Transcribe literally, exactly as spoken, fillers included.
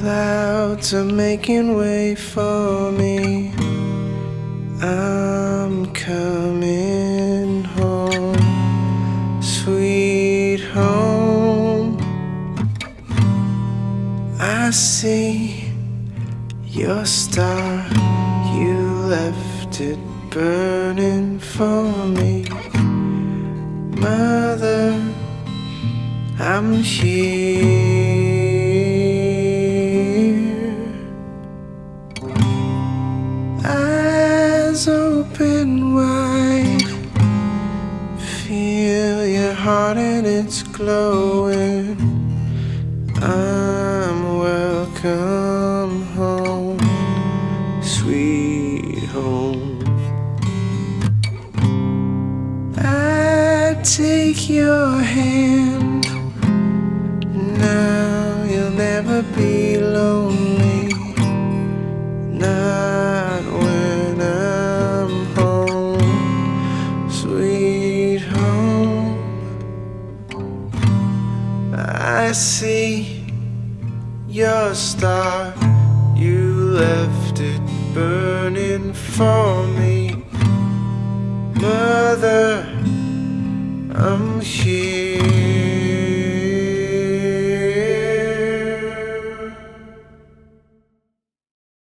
Clouds are making way for me. I'm coming home, sweet home. I see your star, you left it burning for me. Mother, I'm here. Eyes open wide, feel your heart and it's glowing. I'm welcome home, sweet home. I take your hand, now you'll never be lonely. Not when I'm home, sweet home. I see your star, you left it burning for me. Mother, I'm here.